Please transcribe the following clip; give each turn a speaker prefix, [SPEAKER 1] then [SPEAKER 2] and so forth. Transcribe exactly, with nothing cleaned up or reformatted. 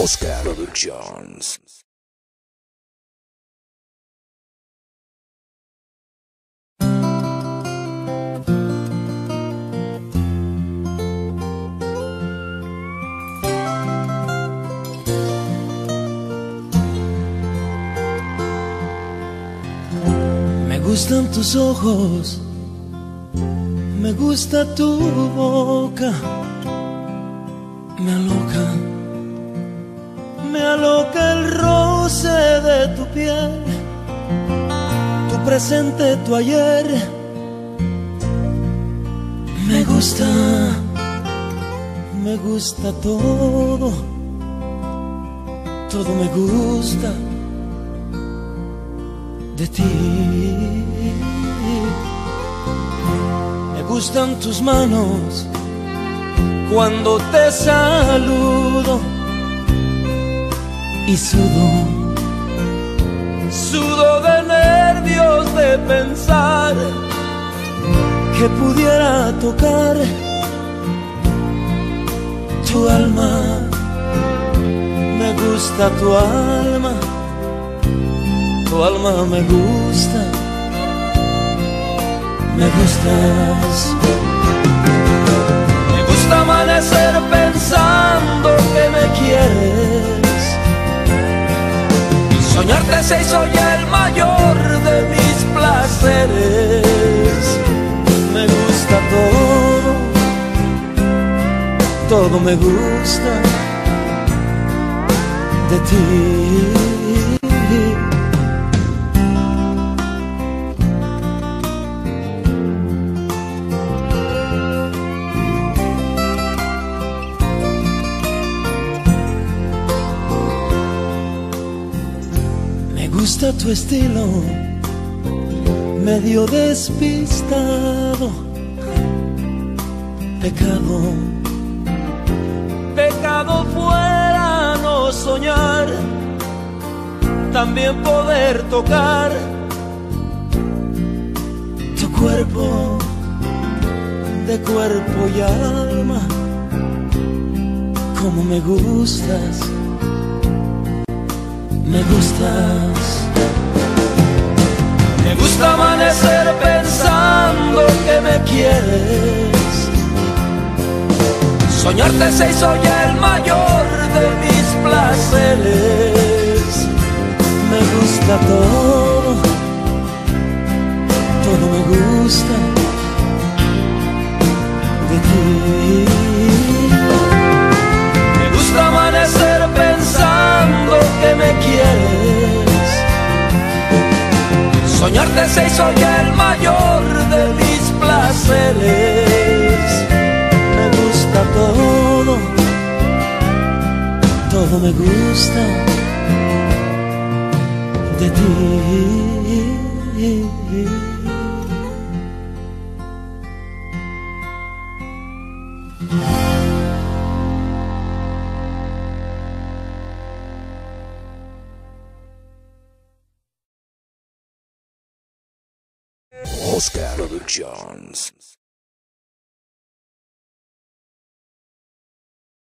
[SPEAKER 1] Oscar Productions.
[SPEAKER 2] Me gustan tus ojos, me gusta tu boca, me aloca, me aloca el roce de tu piel, tu presente, tu ayer. Me gusta, me gusta todo, todo me gusta de ti. Me gustan tus manos cuando te saludo y sudo, sudo de nervios de pensar que pudiera tocar tu alma. Me gusta tu alma, tu alma me gusta, me gustas. Me gusta amanecer pensando que me quieres, y soñarte se hizo ya el mayor de mis placeres. Me gusta todo, todo me gusta de ti. Me gusta tu estilo, medio despistado. Pecado, pecado fuera no soñar, también poder tocar tu cuerpo, de cuerpo y alma. Como me gustas, me gustas. Me gusta amanecer pensando que me quieres, soñarte se hizo ya el mayor de mis placeres. Me gusta todo, todo me gusta de ti. Me gusta amanecer pensando que me quieres, soñarte se hizo ya el mayor de mis placeres. Me gusta todo, todo me gusta de ti.
[SPEAKER 1] Oscar Productions.